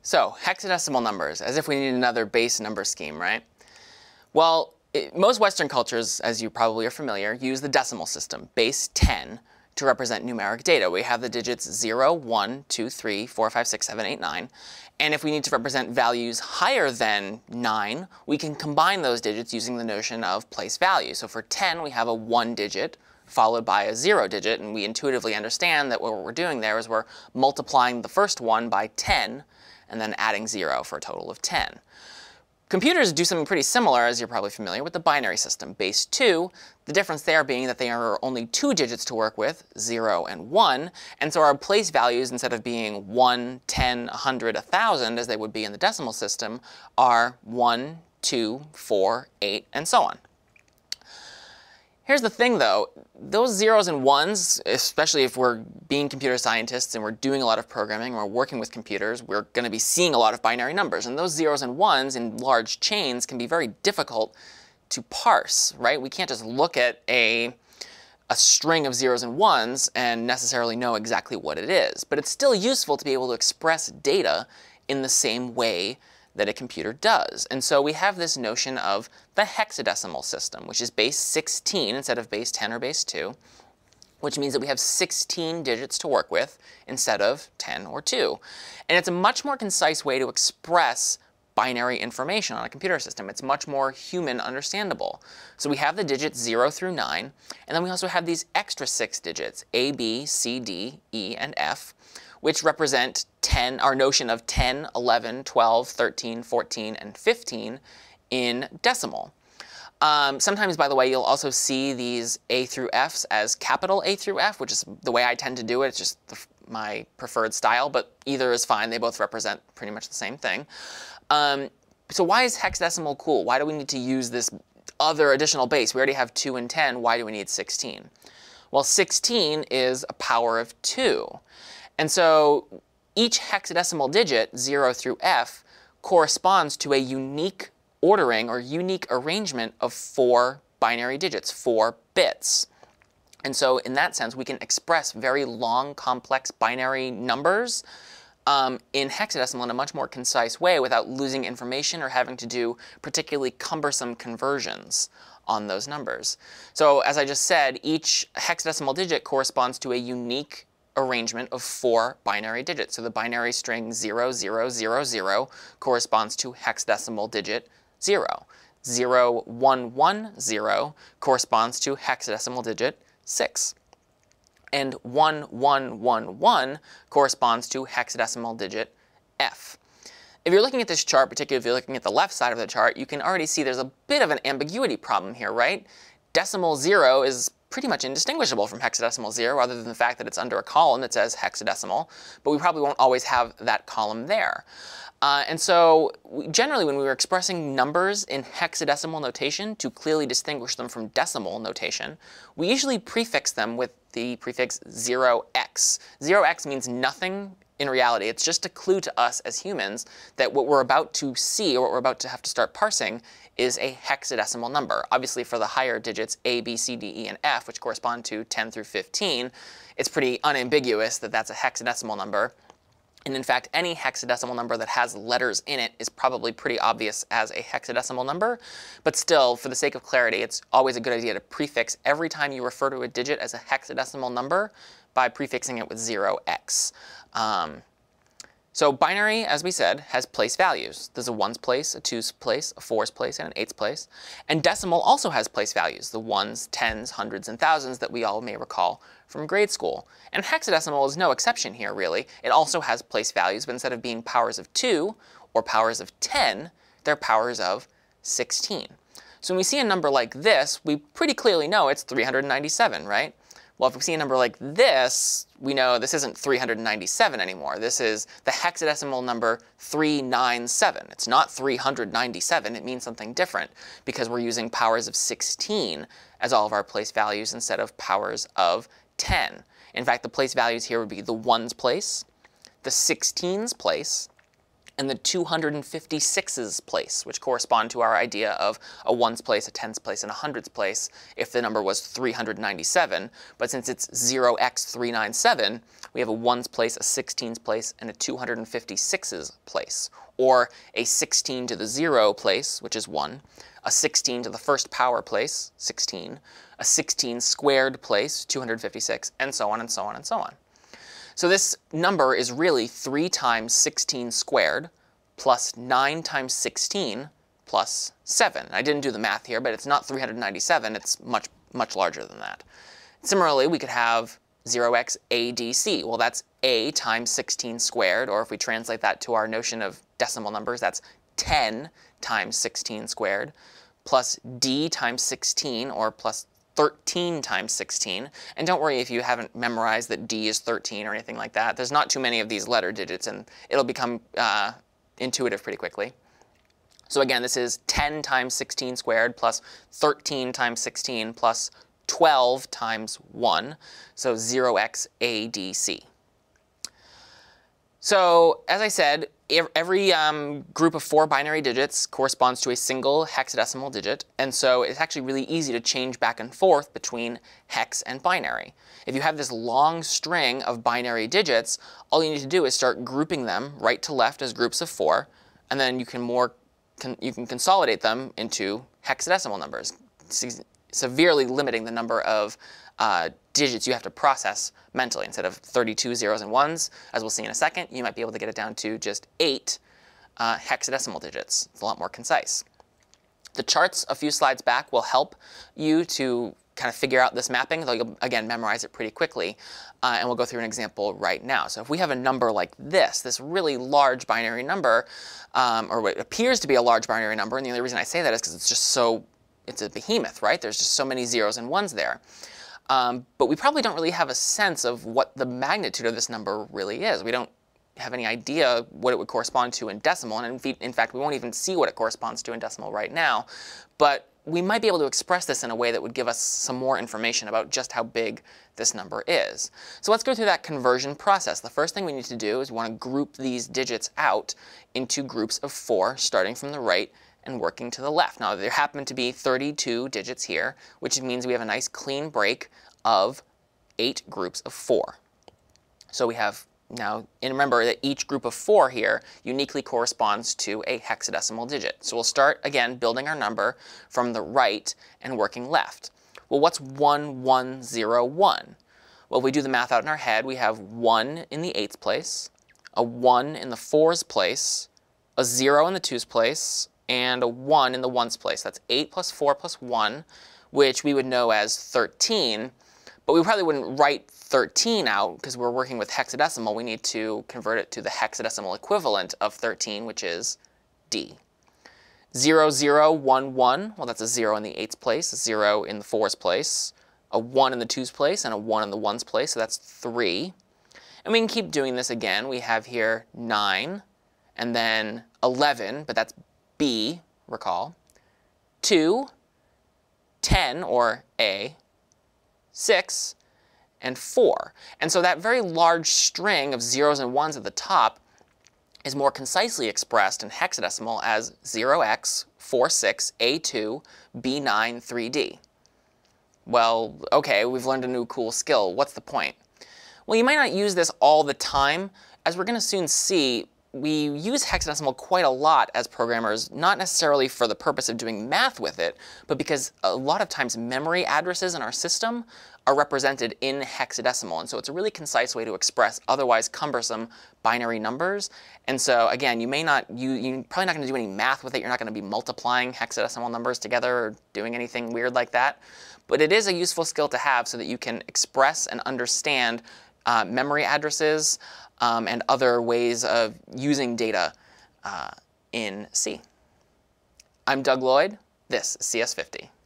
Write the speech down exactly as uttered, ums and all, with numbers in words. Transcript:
So hexadecimal numbers, as if we need another base number scheme, right? Well, it, most Western cultures, as you probably are familiar, use the decimal system, base ten, to represent numeric data. We have the digits zero, one, two, three, four, five, six, seven, eight, nine. And if we need to represent values higher than nine, we can combine those digits using the notion of place value. So for ten, we have a one digit followed by a zero digit. And we intuitively understand that what we're doing there is we're multiplying the first one by ten and then adding zero for a total of ten. Computers do something pretty similar, as you're probably familiar with the binary system, base two, the difference there being that there are only two digits to work with, zero and one, and so our place values, instead of being one, ten, one hundred, one thousand, as they would be in the decimal system, are one, two, four, eight, and so on. Here's the thing, though. Those zeros and ones, especially if we're being computer scientists and we're doing a lot of programming, and we're working with computers, we're going to be seeing a lot of binary numbers. And those zeros and ones in large chains can be very difficult to parse, right? We can't just look at a, a string of zeros and ones and necessarily know exactly what it is. But it's still useful to be able to express data in the same way that a computer does. And so we have this notion of the hexadecimal system, which is base sixteen instead of base ten or base two, which means that we have sixteen digits to work with instead of ten or two. And it's a much more concise way to express binary information on a computer system. It's much more human understandable. So we have the digits zero through nine, and then we also have these extra six digits, A, B, C, D, E, and F, which represent ten, our notion of ten, eleven, twelve, thirteen, fourteen, and fifteen in decimal. Um, sometimes, by the way, you'll also see these A through Fs as capital A through F, which is the way I tend to do it. It's just the, my preferred style, but either is fine. They both represent pretty much the same thing. Um, so why is hexadecimal cool? Why do we need to use this other additional base? We already have two and ten. Why do we need sixteen? Well, sixteen is a power of two. And so each hexadecimal digit, zero through F, corresponds to a unique ordering or unique arrangement of four binary digits, four bits. And so in that sense, we can express very long, complex binary numbers um, in hexadecimal in a much more concise way without losing information or having to do particularly cumbersome conversions on those numbers. So as I just said, each hexadecimal digit corresponds to a unique arrangement of four binary digits. So the binary string zero, zero, zero, zero corresponds to hexadecimal digit zero. zero, one, one, zero corresponds to hexadecimal digit six. And one, one, one, one corresponds to hexadecimal digit F. If you're looking at this chart, particularly if you're looking at the left side of the chart, you can already see there's a bit of an ambiguity problem here, right? Decimal zero is pretty much indistinguishable from hexadecimal zero, other than the fact that it's under a column that says hexadecimal, but we probably won't always have that column there. Uh, and so we, generally when we were expressing numbers in hexadecimal notation to clearly distinguish them from decimal notation, we usually prefix them with the prefix zero x. zero x means nothing in reality. It's just a clue to us as humans that what we're about to see, or what we're about to have to start parsing, is a hexadecimal number. Obviously, for the higher digits A, B, C, D, E, and F, which correspond to ten through fifteen, it's pretty unambiguous that that's a hexadecimal number. And in fact, any hexadecimal number that has letters in it is probably pretty obvious as a hexadecimal number. But still, for the sake of clarity, it's always a good idea to prefix every time you refer to a digit as a hexadecimal number by prefixing it with zero x. Um, so binary, as we said, has place values. There's a ones place, a twos place, a fours place, and an eights place. And decimal also has place values, the ones, tens, hundreds, and thousands that we all may recall from grade school. And hexadecimal is no exception here, really. It also has place values, but instead of being powers of two or powers of ten, they're powers of sixteen. So when we see a number like this, we pretty clearly know it's three hundred ninety-seven, right? Well, if we see a number like this, we know this isn't three hundred ninety-seven anymore. This is the hexadecimal number three ninety-seven. It's not three hundred ninety-seven. It means something different because we're using powers of sixteen as all of our place values instead of powers of ten. In fact, the place values here would be the ones place, the sixteens place, and the two hundred fifty-sixes place, which correspond to our idea of a ones place, a tens place, and a hundreds place if the number was three hundred ninety-seven. But since it's zero x three ninety-seven, we have a ones place, a sixteens place, and a two hundred fifty-sixes place. Or a sixteen to the zero place, which is one, a sixteen to the first power place, sixteen, a sixteen squared place, two hundred fifty-six, and so on and so on and so on. So this number is really three times sixteen squared plus nine times sixteen plus seven. I didn't do the math here, but it's not three hundred ninety-seven. It's much, much larger than that. Similarly, we could have zero x A D C. Well, that's a times sixteen squared, or if we translate that to our notion of decimal numbers, that's ten times sixteen squared, plus d times sixteen, or plus thirteen times sixteen. And don't worry if you haven't memorized that d is thirteen or anything like that. There's not too many of these letter digits, and it'll become uh, intuitive pretty quickly. So again, this is ten times sixteen squared plus thirteen times sixteen plus twelve times one, so zero x A D C. So as I said, every um, group of four binary digits corresponds to a single hexadecimal digit, and so it's actually really easy to change back and forth between hex and binary. If you have this long string of binary digits, all you need to do is start grouping them right to left as groups of four, and then you can more con you can consolidate them into hexadecimal numbers, se severely limiting the number of uh, digits you have to process mentally. Instead of thirty-two zeros and ones, as we'll see in a second, you might be able to get it down to just eight uh, hexadecimal digits. It's a lot more concise. The charts a few slides back will help you to kind of figure out this mapping, though you'll, again, memorize it pretty quickly. Uh, and we'll go through an example right now. So if we have a number like this, this really large binary number, um, or what appears to be a large binary number, and the only reason I say that is because it's just so, it's a behemoth, right? There's just so many zeros and ones there. Um, but we probably don't really have a sense of what the magnitude of this number really is. We don't have any idea what it would correspond to in decimal, and in, in fact, we won't even see what it corresponds to in decimal right now. But we might be able to express this in a way that would give us some more information about just how big this number is. So let's go through that conversion process. The first thing we need to do is we want to group these digits out into groups of four, starting from the right and working to the left. Now, there happen to be thirty-two digits here, which means we have a nice clean break of eight groups of four. So we have now, and remember that each group of four here uniquely corresponds to a hexadecimal digit. So we'll start, again, building our number from the right and working left. Well, what's one, one, zero, one? Well, if we do the math out in our head, we have one in the eighths place, a one in the fours place, a zero in the twos place, and a one in the ones place. That's eight plus four plus one, which we would know as thirteen. But we probably wouldn't write thirteen out because we're working with hexadecimal. We need to convert it to the hexadecimal equivalent of thirteen, which is D. zero, zero, one, one. Well, that's a zero in the eighths place, a zero in the fours place, a one in the twos place, and a one in the ones place. So that's three. And we can keep doing this again. We have here nine, and then eleven, but that's B, recall. two, ten, or A, six, and four. And so that very large string of zeros and ones at the top is more concisely expressed in hexadecimal as zero x four six A two B nine three D. Well, okay, we've learned a new cool skill. What's the point? Well, you might not use this all the time. As we're going to soon see, we use hexadecimal quite a lot as programmers, not necessarily for the purpose of doing math with it, but because a lot of times memory addresses in our system are represented in hexadecimal. And so it's a really concise way to express otherwise cumbersome binary numbers. And so again, you may not, you, you're probably not going to do any math with it. You're not going to be multiplying hexadecimal numbers together or doing anything weird like that. But it is a useful skill to have so that you can express and understand uh, memory addresses um, and other ways of using data uh, in C. I'm Doug Lloyd. This is C S fifty.